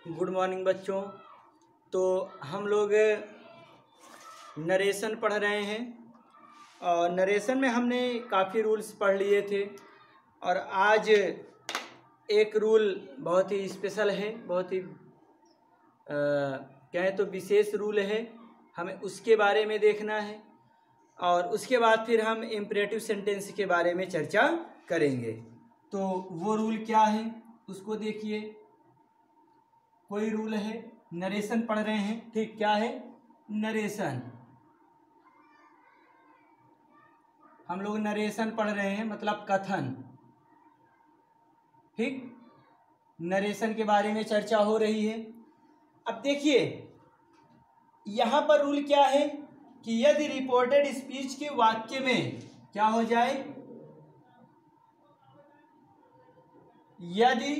Good morning बच्चों। तो हम लोग नरेशन पढ़ रहे हैं और नरेशन में हमने काफ़ी रूल्स पढ़ लिए थे और आज एक रूल बहुत ही स्पेशल है, बहुत ही कहें तो विशेष रूल है। हमें उसके बारे में देखना है और उसके बाद फिर हम इम्परेटिव सेंटेंस के बारे में चर्चा करेंगे। तो वो रूल क्या है उसको देखिए। कोई रूल है, नरेशन पढ़ रहे हैं, ठीक। क्या है? नरेशन। हम लोग नरेशन पढ़ रहे हैं मतलब कथन, ठीक। नरेशन के बारे में चर्चा हो रही है। अब देखिए यहां पर रूल क्या है कि यदि रिपोर्टेड स्पीच के वाक्य में क्या हो जाए, यदि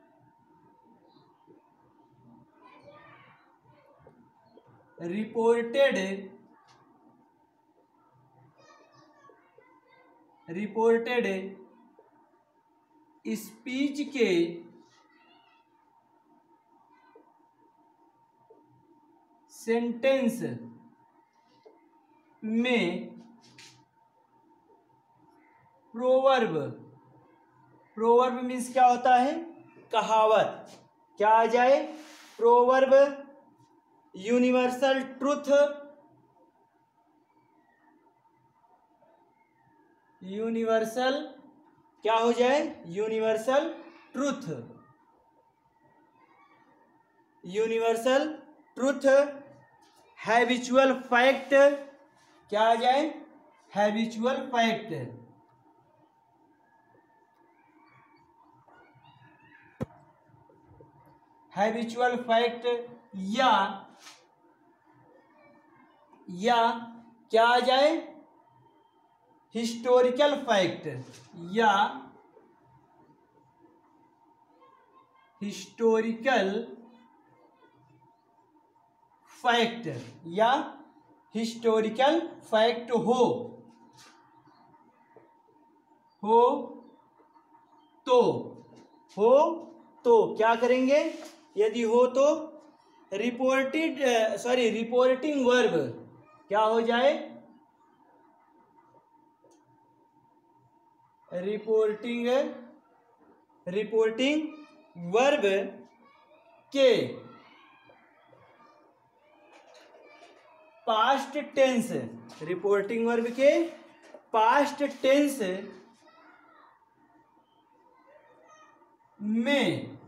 रिपोर्टेड स्पीच के सेंटेंस में प्रोवर्ब मीन्स क्या होता है? कहावत। क्या आ जाए? प्रोवर्ब, यूनिवर्सल ट्रुथ, यूनिवर्सल क्या हो जाए? Universal truth, universal truth, habitual fact. क्या आ जाए? Habitual fact. हैबिचुअल फैक्ट या क्या आ जाए? हिस्टोरिकल फैक्ट या हिस्टोरिकल फैक्ट या हिस्टोरिकल फैक्ट हो तो क्या करेंगे? यदि हो तो रिपोर्टिंग वर्ब क्या हो जाए? रिपोर्टिंग वर्ब के पास्ट टेंस, रिपोर्टिंग वर्ब के पास्ट टेंस में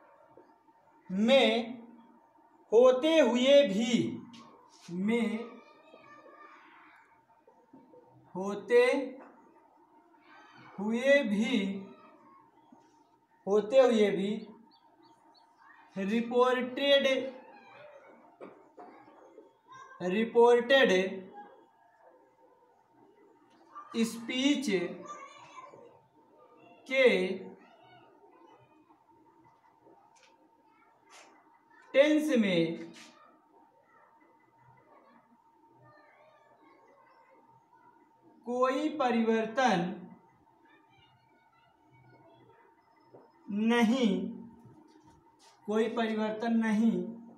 होते हुए भी रिपोर्टेड स्पीच के टेंस में कोई परिवर्तन नहीं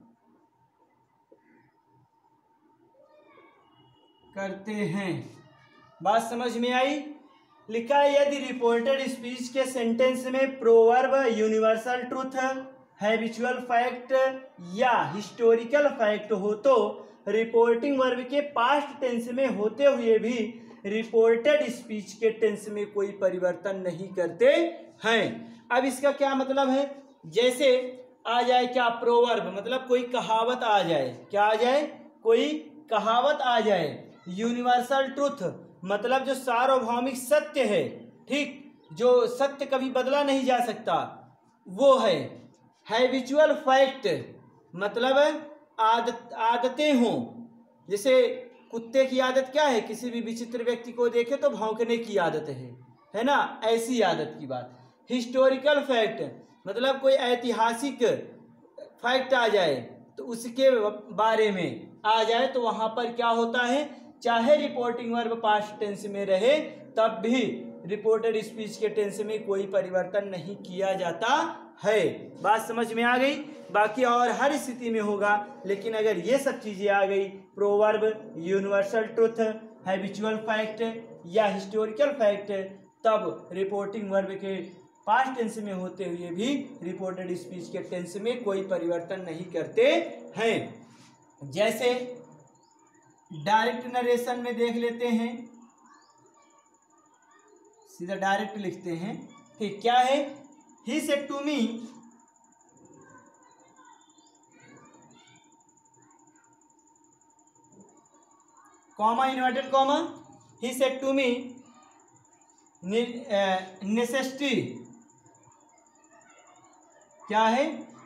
करते हैं। बात समझ में आई? लिखा है यदि रिपोर्टेड स्पीच के सेंटेंस में proverb, universal truth, habitual fact या हिस्टोरिकल फैक्ट हो तो रिपोर्टिंग वर्ब के पास्ट टेंस में होते हुए भी रिपोर्टेड स्पीच के टेंस में कोई परिवर्तन नहीं करते हैं। अब इसका क्या मतलब है? जैसे आ जाए क्या? प्रोवर्ब मतलब कोई कहावत आ जाए। क्या आ जाए? कोई कहावत आ जाए। यूनिवर्सल ट्रुथ मतलब जो सार्वभौमिक सत्य है, ठीक, जो सत्य कभी बदला नहीं जा सकता, वो है। हैबिचुअल फैक्ट मतलब आदतें हों। जैसे कुत्ते की आदत क्या है? किसी भी विचित्र व्यक्ति को देखे तो भौंकने की आदत है ना? ऐसी आदत की बात। हिस्टोरिकल फैक्ट मतलब कोई ऐतिहासिक फैक्ट आ जाए तो उसके बारे में आ जाए तो वहां पर क्या होता है? चाहे रिपोर्टिंग वर्ब पास्ट टेंस में रहे तब भी रिपोर्टेड स्पीच के टेंस में कोई परिवर्तन नहीं किया जाता है। बात समझ में आ गई। बाकी और हर स्थिति में होगा, लेकिन अगर ये सब चीजें आ गई, proverb, universal truth, habitual fact या हिस्टोरिकल फैक्ट, तब रिपोर्टिंग वर्ब के पास्ट टेंस में होते हुए भी रिपोर्टेड स्पीच के टेंस में कोई परिवर्तन नहीं करते हैं। जैसे डायरेक्ट नरेशन में देख लेते हैं, सीधा डायरेक्ट लिखते हैं। ठीक, क्या है? He said to me, comma inverted comma, he said to me necessity, क्या है?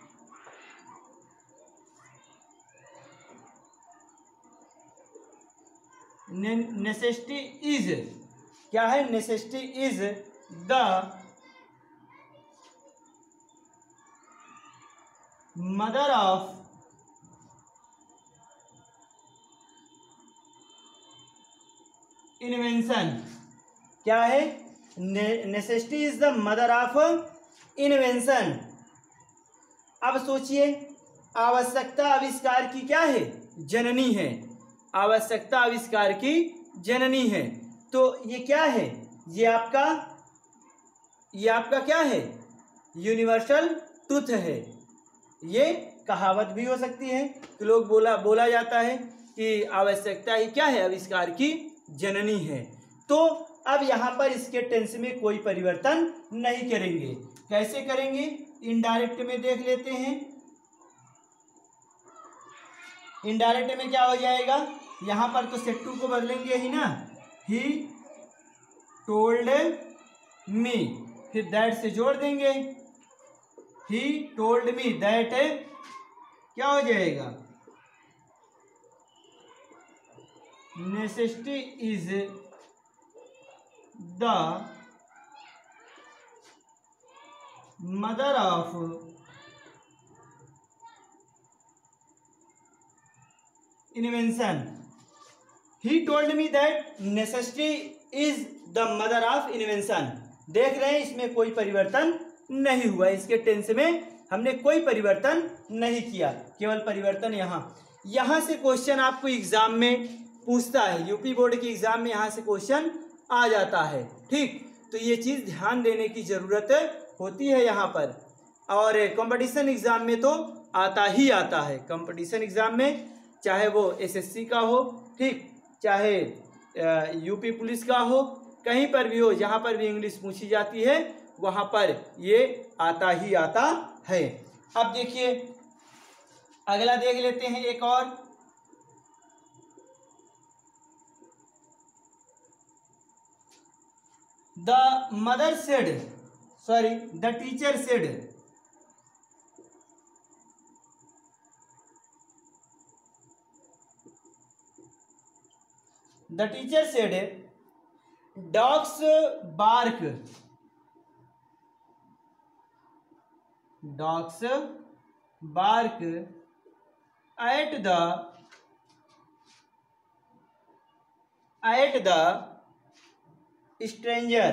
नेसेसिटी इज, क्या है? Necessity is the mother of invention, क्या है? Necessity is the mother of invention. अब सोचिए, आवश्यकता आविष्कार की क्या है? जननी है। आवश्यकता आविष्कार की जननी है। तो ये क्या है? ये आपका क्या है? यूनिवर्सल ट्रुथ है। ये कहावत भी हो सकती है कि लोग बोला जाता है कि आवश्यकता ही क्या है? आविष्कार की जननी है। तो अब यहाँ पर इसके टेंस में कोई परिवर्तन नहीं करेंगे। कैसे करेंगे? इनडायरेक्ट में देख लेते हैं। इनडायरेक्ट में क्या हो जाएगा? यहाँ पर तो सेड टू को बदलेंगे ही ना, ही टोल्ड मी, फिर दैट से जोड़ देंगे, ही टोल्ड मी दैट, क्या हो जाएगा? Necessity is the mother of invention. He told me that necessity is the mother of invention. देख रहे हैं, इसमें कोई परिवर्तन नहीं हुआ। इसके टेंस में हमने कोई परिवर्तन नहीं किया, केवल परिवर्तन यहाँ से क्वेश्चन आपको एग्जाम में पूछता है। यूपी बोर्ड के एग्जाम में यहाँ से क्वेश्चन आ जाता है। ठीक, तो ये चीज़ ध्यान देने की ज़रूरत होती है यहाँ पर। और कंपटीशन एग्ज़ाम में तो आता ही आता है। कंपटीशन एग्ज़ाम में चाहे वो एसएससी का हो, ठीक, चाहे यूपी पुलिस का हो, कहीं पर भी हो, जहाँ पर भी इंग्लिश पूछी जाती है वहाँ पर ये आता ही आता है। अब देखिए, अगला देख लेते हैं एक और। The mother said, sorry, the teacher said, the teacher said dogs bark, dogs bark at the stranger.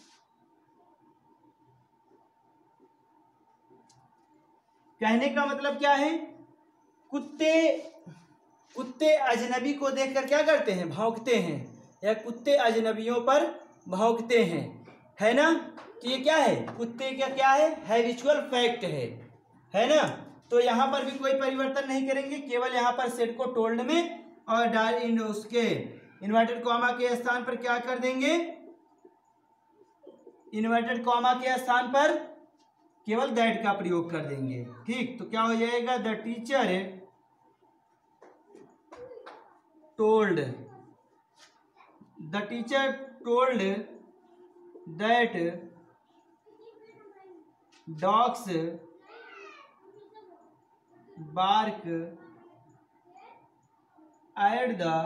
कहने का मतलब क्या है? कुत्ते अजनबी को देखकर क्या करते हैं? भौंकते हैं, या कुत्ते अजनबियों पर भौंकते हैं, है ना? तो ये क्या है? कुत्ते का क्या है? हैबिचुअल फैक्ट है ना? तो यहाँ पर भी कोई परिवर्तन नहीं करेंगे, केवल यहाँ पर सेड को टोल्ड में और उसके इन्वर्टेड कॉमा के स्थान पर क्या कर देंगे? इन्वर्टेड कॉमा के स्थान पर केवल दैट का प्रयोग कर देंगे। ठीक, तो क्या हो जाएगा? The teacher told, the teacher told that dogs bark at the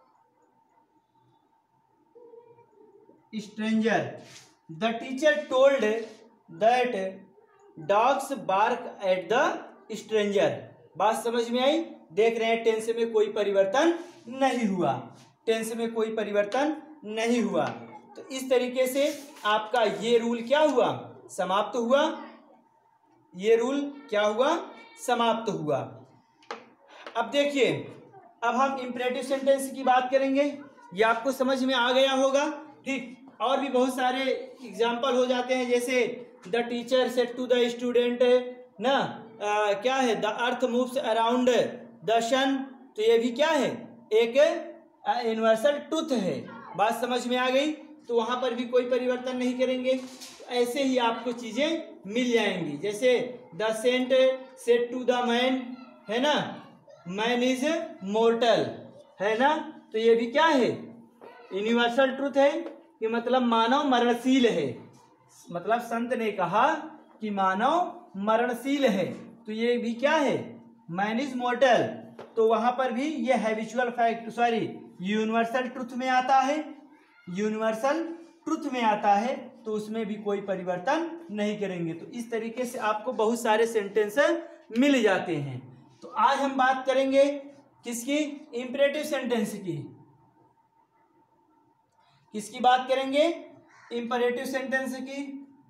stranger. The teacher told that dogs bark at the stranger. बात समझ में आई? देख रहे हैं, टेंस में कोई परिवर्तन नहीं हुआ, टेंस में कोई परिवर्तन नहीं हुआ। तो इस तरीके से आपका ये रूल क्या हुआ, समाप्त हुआ। ये रूल क्या हुआ, समाप्त हुआ। अब देखिए, अब हम इंपरेटिव सेंटेंस की बात करेंगे। ये आपको समझ में आ गया होगा, ठीक। और भी बहुत सारे एग्जाम्पल हो जाते हैं, जैसे the teacher said to the student ना, क्या है, the earth moves around the sun. तो ये भी क्या है, एक यूनिवर्सल ट्रुथ है। बात समझ में आ गई, तो वहां पर भी कोई परिवर्तन नहीं करेंगे। ऐसे ही आपको चीजें मिल जाएंगी, जैसे the saint said to the man, है ना, मैन इज मोर्टल, है ना। तो ये भी क्या है, यूनिवर्सल ट्रुथ है कि मतलब मानव मरणशील है। मतलब संत ने कहा कि मानव मरणशील है, तो ये भी क्या है, मैन इज मोर्टल। तो वहां पर भी ये habitual fact, sorry, universal truth में आता है। यूनिवर्सल ट्रुथ में आता है, तो उसमें भी कोई परिवर्तन नहीं करेंगे। तो इस तरीके से आपको बहुत सारे सेंटेंस मिल जाते हैं। तो आज हम बात करेंगे किसकी, इंपरेटिव सेंटेंस की। किसकी बात करेंगे, इंपरेटिव सेंटेंस की।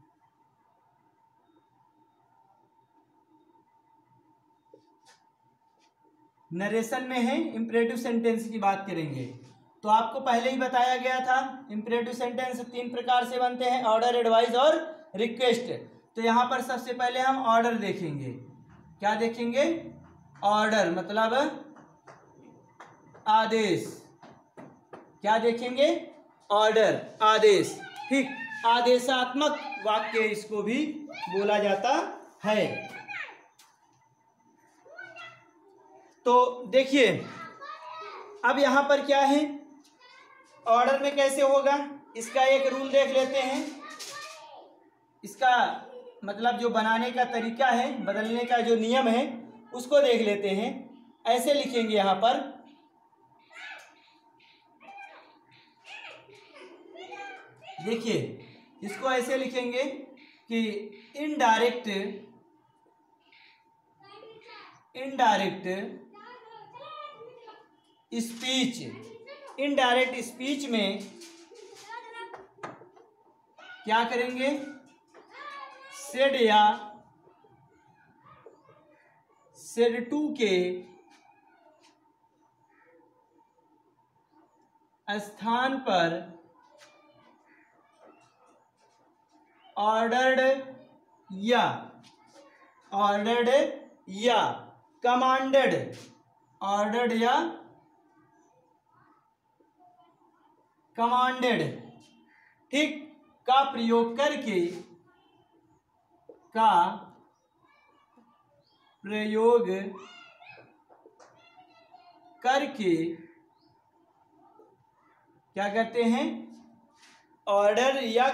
नरेशन में है, इंपरेटिव सेंटेंस की बात करेंगे। तो आपको पहले ही बताया गया था, इंपरेटिव सेंटेंस 3 प्रकार से बनते हैं, ऑर्डर, एडवाइस और रिक्वेस्ट। तो यहां पर सबसे पहले हम ऑर्डर देखेंगे। क्या देखेंगे, ऑर्डर मतलब आदेश। क्या देखेंगे, ऑर्डर, आदेश, ठीक। आदेशात्मक वाक्य इसको भी बोला जाता है। तो देखिए, अब यहां पर क्या है, ऑर्डर में कैसे होगा, इसका एक रूल देख लेते हैं। इसका मतलब जो बनाने का तरीका है, बदलने का जो नियम है, उसको देख लेते हैं। ऐसे लिखेंगे यहां पर, देखिए इसको ऐसे लिखेंगे कि इनडायरेक्ट स्पीच। इनडायरेक्ट स्पीच में क्या करेंगे, सेड या सेड टू के स्थान पर ऑर्डर्ड या कमांडेड, ऑर्डर्ड या कमांडेड, ठीक, का प्रयोग करके क्या करते हैं, ऑर्डर या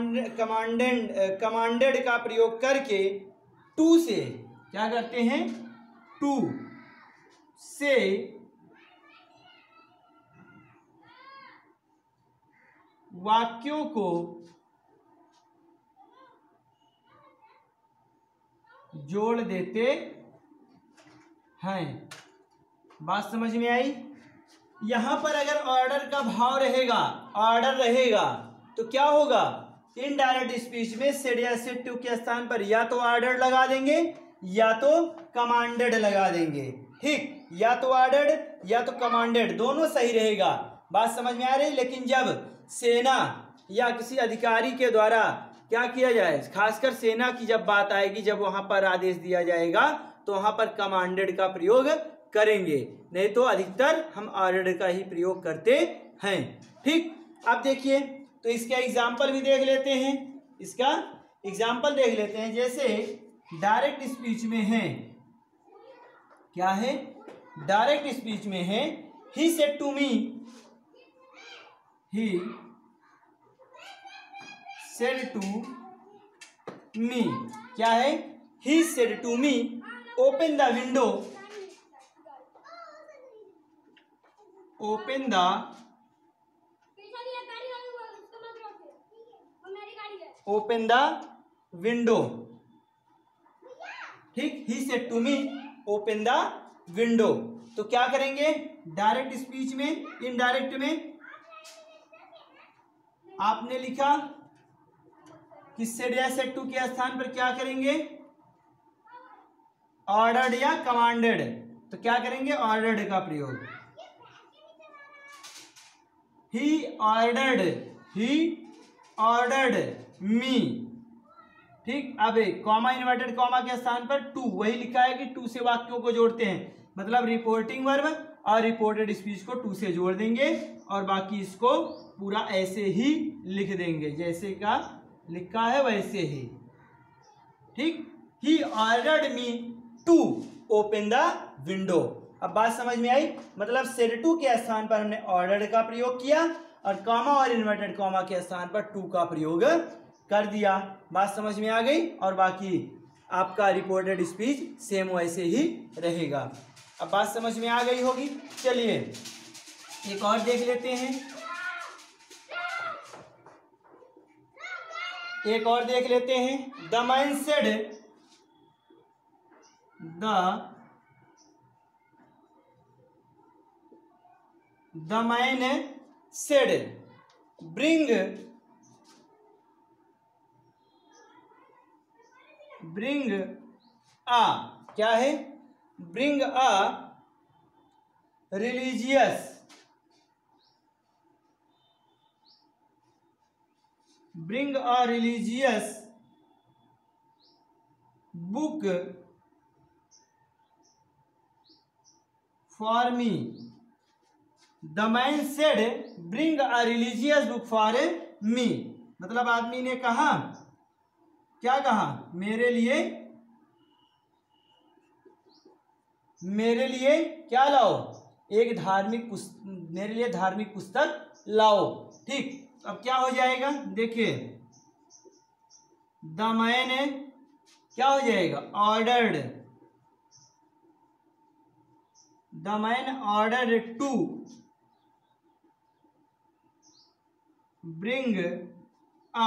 कमांडेड का प्रयोग करके टू से क्या करते हैं, टू से वाक्यों को जोड़ देते हैं। बात समझ में आई। यहां पर अगर ऑर्डर का भाव रहेगा, ऑर्डर रहेगा, तो क्या होगा, इनडायरेक्ट स्पीच में सेड या सेड टू के स्थान पर या तो ऑर्डर लगा देंगे या तो कमांडेड लगा देंगे, ठीक। या तो ऑर्डर्ड या तो कमांडेड, दोनों सही रहेगा। बात समझ में आ रही। लेकिन जब सेना या किसी अधिकारी के द्वारा क्या किया जाए, खासकर सेना की जब बात आएगी, जब वहां पर आदेश दिया जाएगा, तो वहां पर कमांडेड का प्रयोग करेंगे, नहीं तो अधिकतर हम ऑर्डर का ही प्रयोग करते हैं, ठीक। अब देखिए, तो इसका एग्जाम्पल भी देख लेते हैं। इसका एग्जाम्पल देख लेते हैं, जैसे डायरेक्ट स्पीच में है, क्या है, डायरेक्ट स्पीच में है, he said to me, he said to me, क्या है, he said to me open the window, open the window, ठीक। He said to me open the window. तो क्या करेंगे, डायरेक्ट स्पीच में, इनडायरेक्ट में आपने लिखा कि सेड या सेड टू के स्थान पर क्या करेंगे, ऑर्डर्ड या कमांडेड, तो क्या करेंगे, ऑर्डर्ड का प्रयोग। ही ऑर्डर्ड मी, ठीक। अब कॉमा इन्वर्टेड कॉमा के स्थान पर टू, वही लिखा है कि टू से वाक्यों को जोड़ते हैं, मतलब रिपोर्टिंग वर्ब और रिपोर्टेड स्पीच को टू से जोड़ देंगे और बाकी इसको पूरा ऐसे ही लिख देंगे, जैसे का लिखा है वैसे ही, ठीक। He ordered me to open the window. अब बात समझ में आई, मतलब सेड टू के स्थान पर हमने ऑर्डर्ड का प्रयोग किया और कॉमा और इन्वर्टेड कॉमा के स्थान पर टू का प्रयोग कर दिया। बात समझ में आ गई, और बाकी आपका रिपोर्टेड स्पीच सेम वैसे ही रहेगा। अब बात समझ में आ गई होगी। चलिए एक और देख लेते हैं, the man said, the man said bring a, क्या है, bring a religious book for me. The man said bring a religious book for me, मतलब आदमी ने कहा, क्या कहा, मेरे लिए क्या लाओ, एक धार्मिक पुस्तक, मेरे लिए धार्मिक पुस्तक लाओ, ठीक। अब क्या हो जाएगा, देखिए द मैन क्या हो जाएगा, ordered, the man ordered to bring a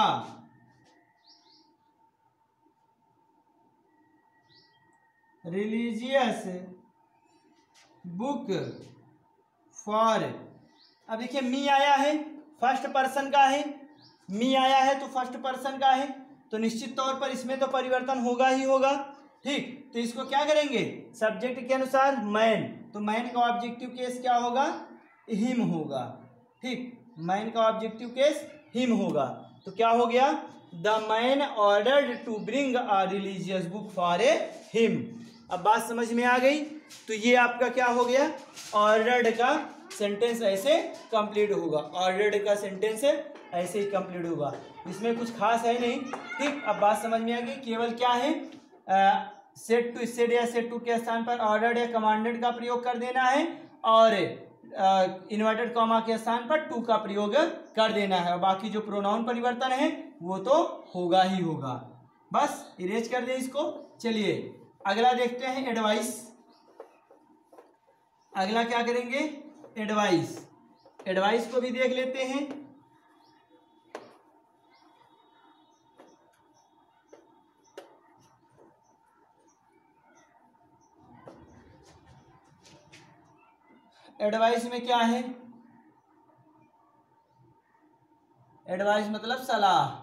religious book for. अब देखिए मी आया है, फर्स्ट पर्सन का है, मी आया है तो फर्स्ट पर्सन का है, तो निश्चित तौर पर इसमें तो परिवर्तन होगा ही होगा, ठीक। तो इसको क्या करेंगे, सब्जेक्ट के अनुसार मैन, तो मैन का ऑब्जेक्टिव केस क्या होगा, हिम होगा, ठीक। मैन का ऑब्जेक्टिव केस हिम होगा, तो क्या हो गया, the man ordered to bring a religious book for him. अब बात समझ में आ गई, तो ये आपका क्या हो गया, ऑर्डर्ड का सेंटेंस ऐसे कंप्लीट होगा, ऑर्डर्ड का सेंटेंस ऐसे ही कंप्लीट होगा, इसमें कुछ खास है नहीं, ठीक। अब बात समझ में आ गई, केवल क्या है, सेड या सेड टू के स्थान पर ऑर्डर्ड या कमांडेड का प्रयोग कर देना है और इन्वर्टेड कॉमा के स्थान पर टू का प्रयोग कर देना है, और बाकी जो प्रोनाउन परिवर्तन है वो तो होगा ही होगा। बस इरेज कर दें इसको। चलिए अगला देखते हैं, एडवाइस। अगला क्या करेंगे, एडवाइस को भी देख लेते हैं। एडवाइस में क्या है, एडवाइस मतलब सलाह,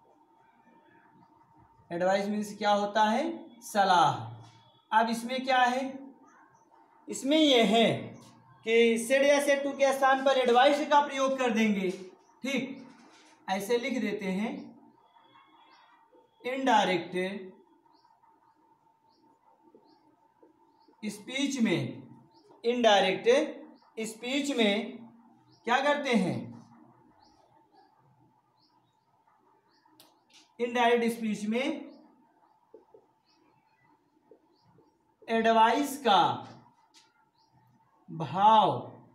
एडवाइस मीन्स क्या होता है, सलाह। अब इसमें क्या है, इसमें यह है कि सेड या सेड टू के स्थान पर एडवाइस का प्रयोग कर देंगे, ठीक। ऐसे लिख देते हैं, इनडायरेक्ट स्पीच में, इनडायरेक्ट स्पीच में क्या करते हैं, इनडायरेक्ट स्पीच में एडवाइस का भाव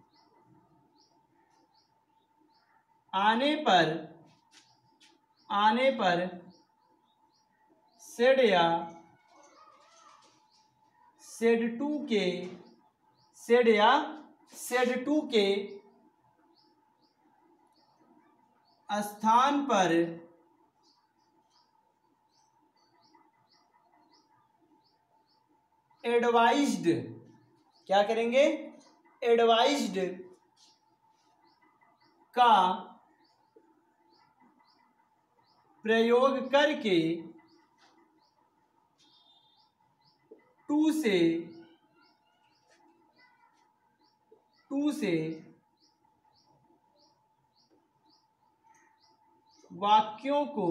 आने पर सेड या सेड टू के स्थान पर एडवाइज्ड, क्या करेंगे, एडवाइज्ड का प्रयोग करके 2 से वाक्यों को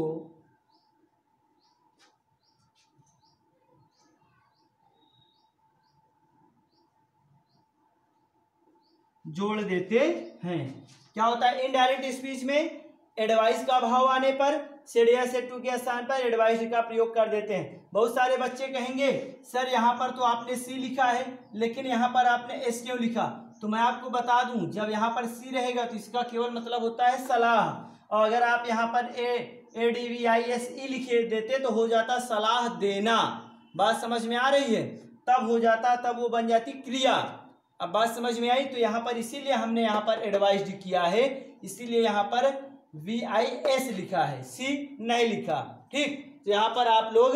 जोड़ देते हैं। क्या होता है इनडायरेक्ट स्पीच में? एडवाइस का भाव आने पर सेड या सेड टू के स्थान पर एडवाइस का प्रयोग कर देते हैं। बहुत सारे बच्चे कहेंगे सर यहाँ पर तो आपने सी लिखा है लेकिन यहाँ पर आपने एस क्यों लिखा? तो मैं आपको बता दूं, जब यहाँ पर सी रहेगा तो इसका केवल मतलब होता है सलाह, और अगर आप यहाँ पर ADVISE लिखे देते तो हो जाता सलाह देना। बात समझ में आ रही है? तब हो जाता, तब वो बन जाती क्रिया। अब बात समझ में आई? तो यहाँ पर इसीलिए हमने यहाँ पर एडवाइस्ड किया है, इसीलिए यहाँ पर VIS लिखा है, सी नहीं लिखा। ठीक, तो यहाँ पर आप लोग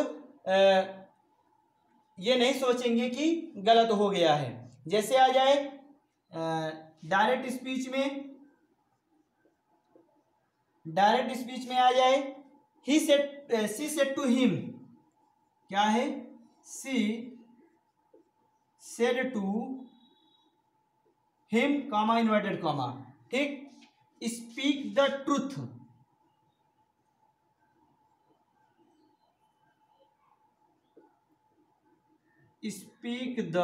ये नहीं सोचेंगे कि गलत हो गया है। जैसे आ जाए डायरेक्ट स्पीच में आ जाए सी सेड टू हिम। क्या है? She said to him comma inverted comma. ठीक, speak the truth. Speak the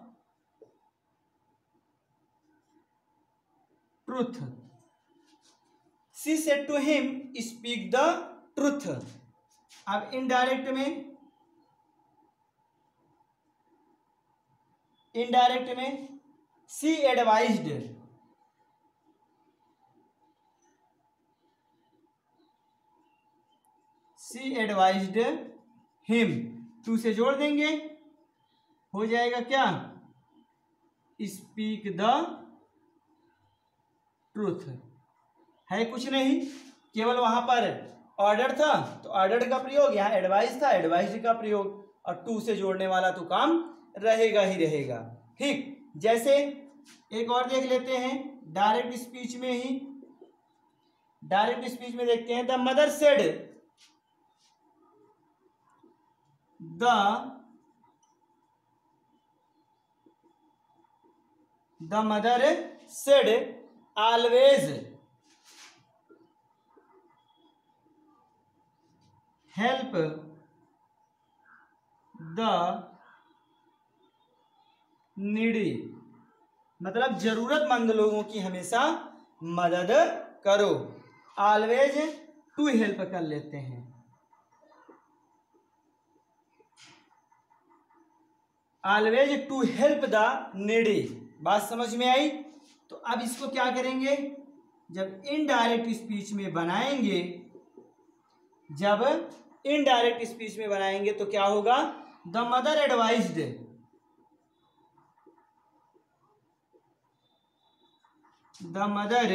truth. She said to him speak the truth. अब इनडायरेक्ट में she advised. She advised him, 2 से जोड़ देंगे, हो जाएगा क्या? Speak the truth. है कुछ नहीं, केवल वहां पर ऑर्डर था तो ऑर्डर का प्रयोग, यहाँ एडवाइस था एडवाइस्ड का प्रयोग, और 2 से जोड़ने वाला तो काम रहेगा ही रहेगा। ठीक, जैसे एक और देख लेते हैं डायरेक्ट स्पीच में ही। डायरेक्ट स्पीच में देखते हैं the mother said, the mother said always help the needy. मतलब जरूरतमंद लोगों की हमेशा मदद करो। ऑलवेज टू हेल्प कर लेते हैं। Always to help the needy. बात समझ में आई? तो अब इसको क्या करेंगे, जब इनडायरेक्ट स्पीच में बनाएंगे, तो क्या होगा? The mother advised, the mother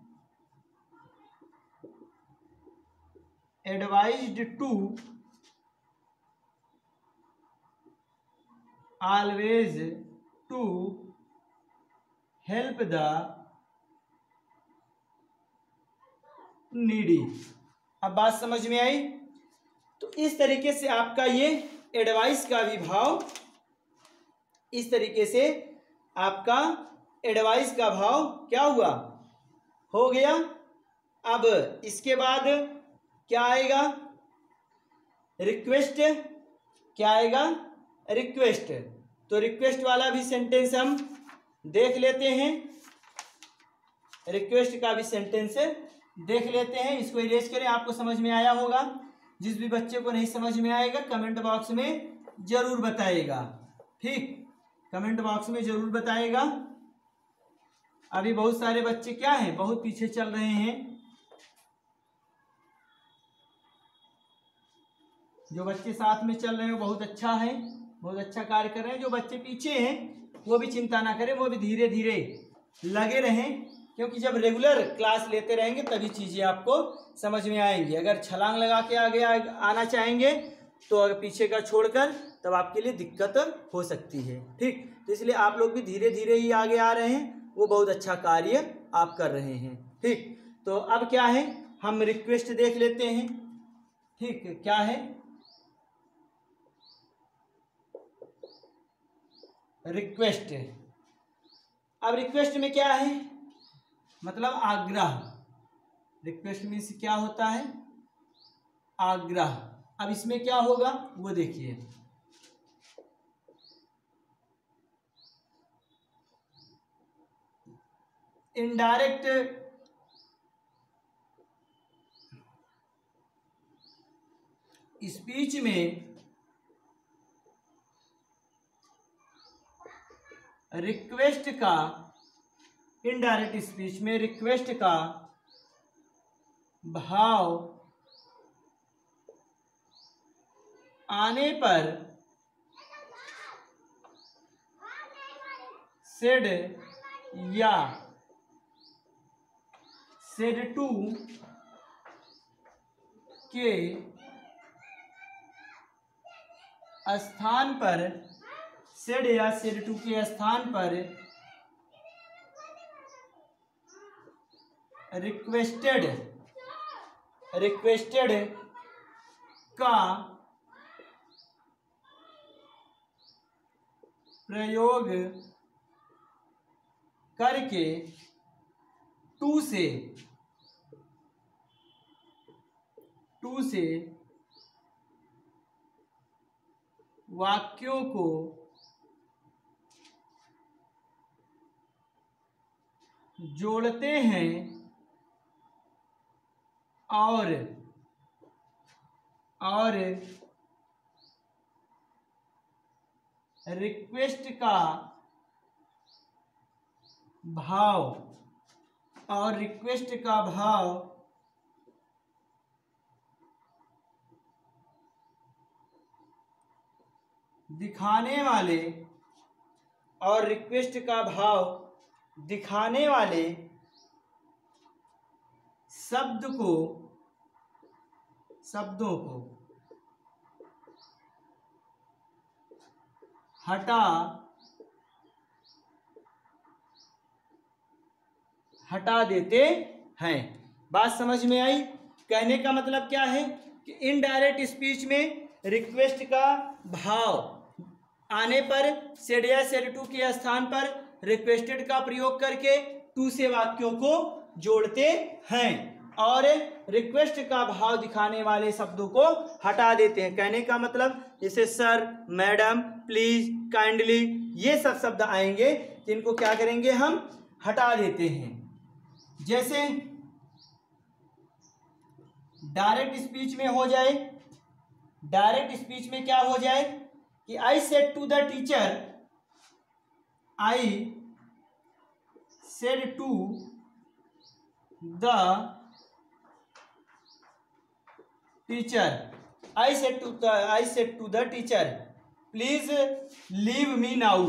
advised to always to help the needy. अब बात समझ में आई? तो इस तरीके से आपका ये एडवाइस का भी भाव, इस तरीके से आपका एडवाइस का भाव क्या हुआ? हो गया। अब इसके बाद क्या आएगा? रिक्वेस्ट। क्या आएगा? रिक्वेस्ट। तो रिक्वेस्ट वाला भी सेंटेंस हम देख लेते हैं। रिक्वेस्ट का भी सेंटेंस देख लेते हैं। इसको इरेज करें, आपको समझ में आया होगा। जिस भी बच्चे को नहीं समझ में आएगा कमेंट बॉक्स में जरूर बताइएगा। ठीक, कमेंट बॉक्स में जरूर बताइएगा। अभी बहुत सारे बच्चे क्या हैं, बहुत पीछे चल रहे हैं। जो बच्चे साथ में चल रहे हैं बहुत अच्छा है, बहुत अच्छा कार्य कर रहे हैं। जो बच्चे पीछे हैं वो भी चिंता ना करें, वो भी धीरे धीरे लगे रहें, क्योंकि जब रेगुलर क्लास लेते रहेंगे तभी चीज़ें आपको समझ में आएंगी। अगर छलांग लगा के आगे आना चाहेंगे तो अगर पीछे का छोड़कर, तब आपके लिए दिक्कत हो सकती है। ठीक, तो इसलिए आप लोग भी धीरे धीरे ही आगे आ रहे हैं, वो बहुत अच्छा कार्य आप कर रहे हैं। ठीक, तो अब क्या है, हम रिक्वेस्ट देख लेते हैं। ठीक, क्या है? रिक्वेस्ट। अब रिक्वेस्ट में क्या है? मतलब आग्रह। रिक्वेस्ट मीन्स क्या होता है? आग्रह। अब इसमें क्या होगा वो देखिए। इनडायरेक्ट स्पीच में रिक्वेस्ट का, इनडायरेक्ट स्पीच में रिक्वेस्ट का भाव आने पर सेड या सेड टू के स्थान पर, सेड या सेड टू के स्थान पर रिक्वेस्टेड का प्रयोग करके टू से वाक्यों को जोड़ते हैं और रिक्वेस्ट का भाव दिखाने वाले शब्दों को हटा देते हैं। बात समझ में आई? कहने का मतलब क्या है कि इनडायरेक्ट स्पीच में रिक्वेस्ट का भाव आने पर सेड या सेड टू के स्थान पर रिक्वेस्टेड का प्रयोग करके टू से वाक्यों को जोड़ते हैं और रिक्वेस्ट का भाव दिखाने वाले शब्दों को हटा देते हैं। कहने का मतलब जैसे सर, मैडम, प्लीज, काइंडली, ये सब शब्द आएंगे जिनको क्या करेंगे हम हटा देते हैं। जैसे डायरेक्ट स्पीच में हो जाए, डायरेक्ट स्पीच में क्या हो जाए कि I said to the teacher, I said to the teacher, I said to the teacher, please leave me now,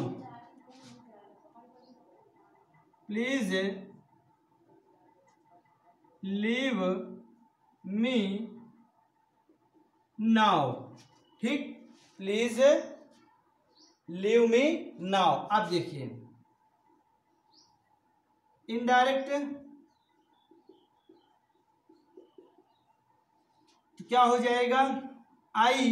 please leave me now. ठीक, प्लीज लीव मी नाउ। अब देखिए इनडायरेक्ट तो क्या हो जाएगा? I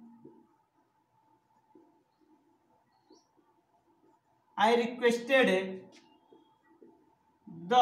requested the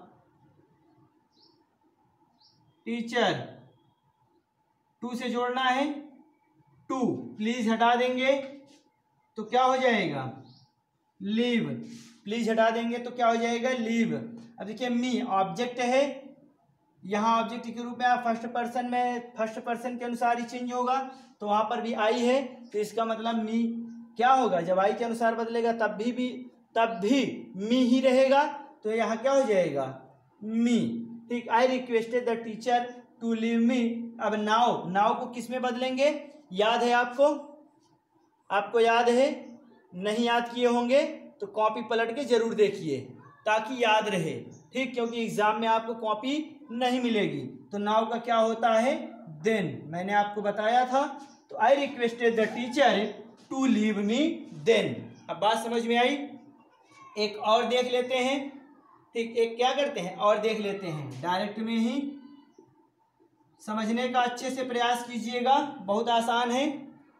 teacher, to से जोड़ना है, टू, प्लीज हटा देंगे तो क्या हो जाएगा? लीव, प्लीज हटा देंगे तो क्या हो जाएगा? लीव। अब देखिए मी ऑब्जेक्ट है, यहाँ ऑब्जेक्ट के रूप में फर्स्ट पर्सन में, फर्स्ट पर्सन के अनुसार ही चेंज होगा, तो वहां पर भी आई है, तो इसका मतलब मी क्या होगा? जब आई के अनुसार बदलेगा तब भी मी ही रहेगा, तो यहाँ क्या हो जाएगा? मी। ठीक, I requested the teacher to leave me. अब नाउ को किस में बदलेंगे? याद है आपको? आपको याद है? नहीं याद किए होंगे तो कॉपी पलट के जरूर देखिए ताकि याद रहे। ठीक, क्योंकि एग्जाम में आपको कॉपी नहीं मिलेगी। तो नाउ का क्या होता है? देन, मैंने आपको बताया था। तो I requested the teacher to leave me then. अब बात समझ में आई? एक और देख लेते हैं। ठीक, एक क्या करते हैं और देख लेते हैं, डायरेक्ट में ही समझने का अच्छे से प्रयास कीजिएगा, बहुत आसान है।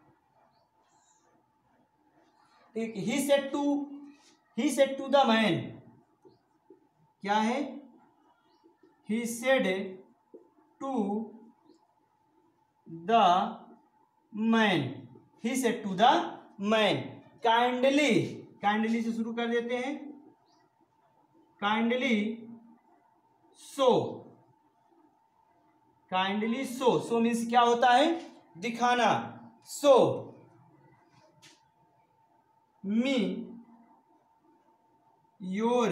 ठीक, he said to the man, क्या है? He said to the man, he said to the man, kindly से शुरू कर देते हैं, काइंडली सो मीन्स क्या होता है? दिखाना। Show me your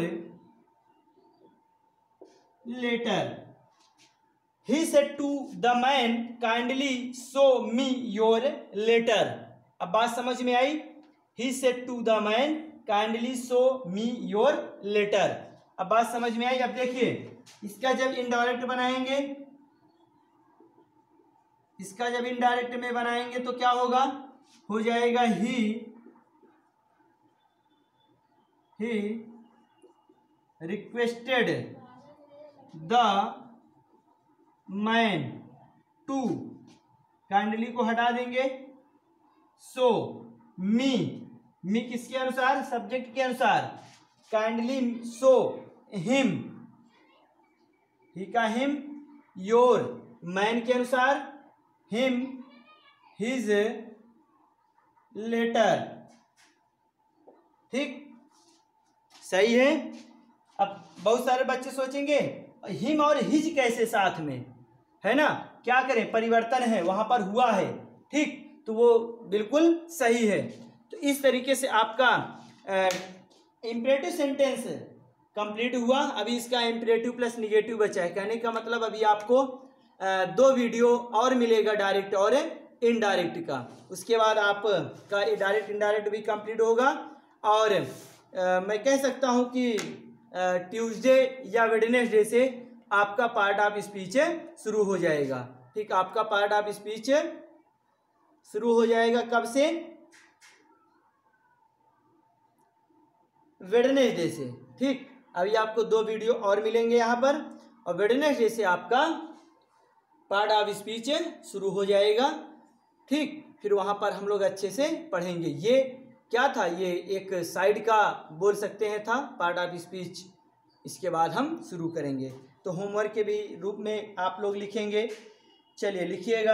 letter, he said to the man kindly show me your letter. अब बात समझ में आई? He said to the man kindly show me your letter. अब बात समझ में आई? अब देखिए, इसका जब इनडायरेक्ट में बनाएंगे तो क्या होगा? हो जाएगा ही requested the man to, kindly को हटा देंगे, सो मी किसके अनुसार? सब्जेक्ट के अनुसार, काइंडली सो हिम, ही का हिम, योर मैन के अनुसार हिम हिज लेटर। ठीक, सही है। अब बहुत सारे बच्चे सोचेंगे हिम और हिज कैसे साथ में, है ना? क्या करें, परिवर्तन है, वहां पर हुआ है। ठीक, तो वो बिल्कुल सही है। तो इस तरीके से आपका इम्परेटिव सेंटेंस कंप्लीट हुआ। अभी इसका इम्परेटिव प्लस निगेटिव बचा है। कहने का मतलब अभी आपको 2 वीडियो और मिलेगा, डायरेक्ट और इनडायरेक्ट का। उसके बाद आपका डायरेक्ट इनडायरेक्ट भी कंप्लीट होगा। और मैं कह सकता हूं कि ट्यूसडे या वेडनेसडे से आपका पार्ट ऑफ स्पीच शुरू हो जाएगा। ठीक, आपका पार्ट ऑफ स्पीच शुरू हो जाएगा कब से? वेडनेसडे से। ठीक, अभी आपको 2 वीडियो और मिलेंगे यहाँ पर, और वेडनेसडे से आपका पार्ट ऑफ स्पीच शुरू हो जाएगा। ठीक, फिर वहाँ पर हम लोग अच्छे से पढ़ेंगे। ये क्या था? ये एक साइड का बोल सकते हैं था पार्ट ऑफ स्पीच। इसके बाद हम शुरू करेंगे। तो होमवर्क के भी रूप में आप लोग लिखेंगे। चलिए लिखिएगा।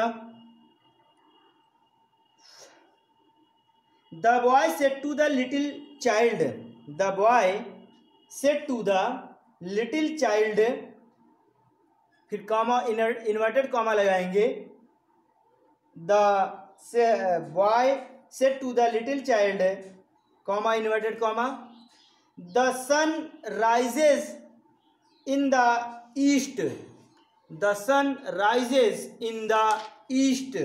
The boy said to the little child, the boy said to the little child, फिर कॉमा, इन्वर्टेड कॉमा लगाएंगे। The boy said to the little child, comma, inverted comma, the sun rises in the east, the sun rises in the east.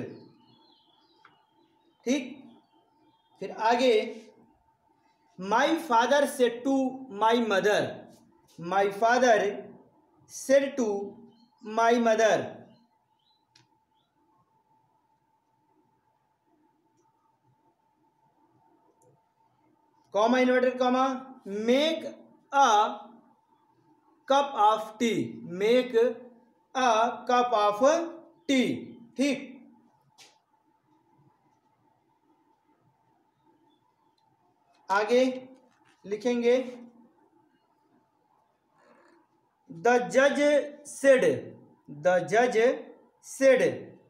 ठीक, फिर आगे, my father said to my mother, my father said to my mother. Comma, inverted comma, make a cup of tea, make a cup of T. ठीक, आगे लिखेंगे। The जज said, the जज said,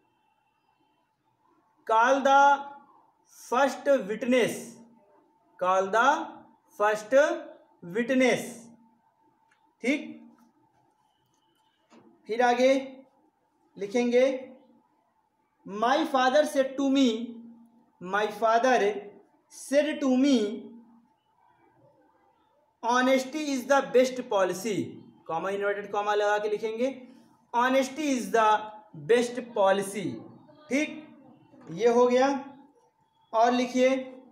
call the first witness, call the first witness. ठीक, फिर आगे लिखेंगे। माई father said to me, my father said to me, honesty is the best policy, comma, inverted comma लगा के लिखेंगे। Honesty is the best policy. ठीक, ये हो गया। और लिखिए,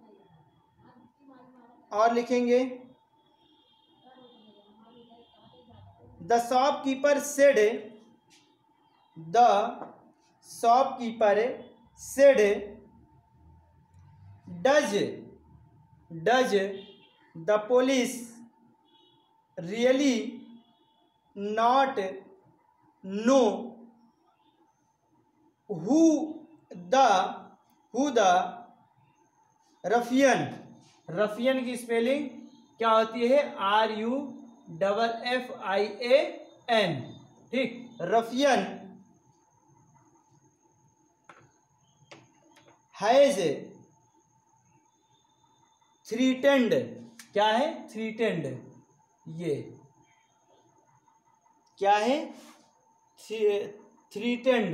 और लिखेंगे। The shopkeeper said, the shopkeeper said, does the police really not know who the ruffian, ruffian की स्पेलिंग क्या होती है? RUFFIAN। ठीक, रफियन हैज थ्रीटेंड, क्या है? थ्रीटेंड, ये क्या है? थ्रीटेंड।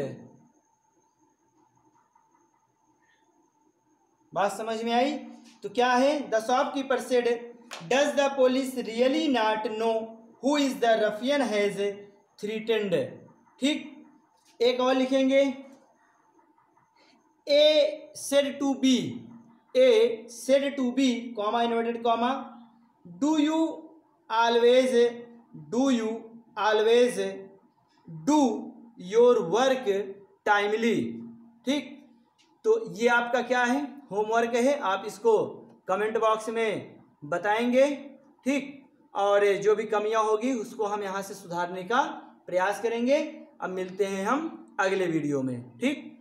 बात समझ में आई? तो क्या है? The shopkeeper said, does the police really not know who is the ruffian has threatened. ठीक, एक और लिखेंगे, A said to B, A said to B comma inverted comma, do you always do your work timely. ठीक, तो ये आपका क्या है? होमवर्क है, आप इसको कमेंट बॉक्स में बताएंगे। ठीक, और जो भी कमियां होगी उसको हम यहाँ से सुधारने का प्रयास करेंगे। अब मिलते हैं हम अगले वीडियो में। ठीक।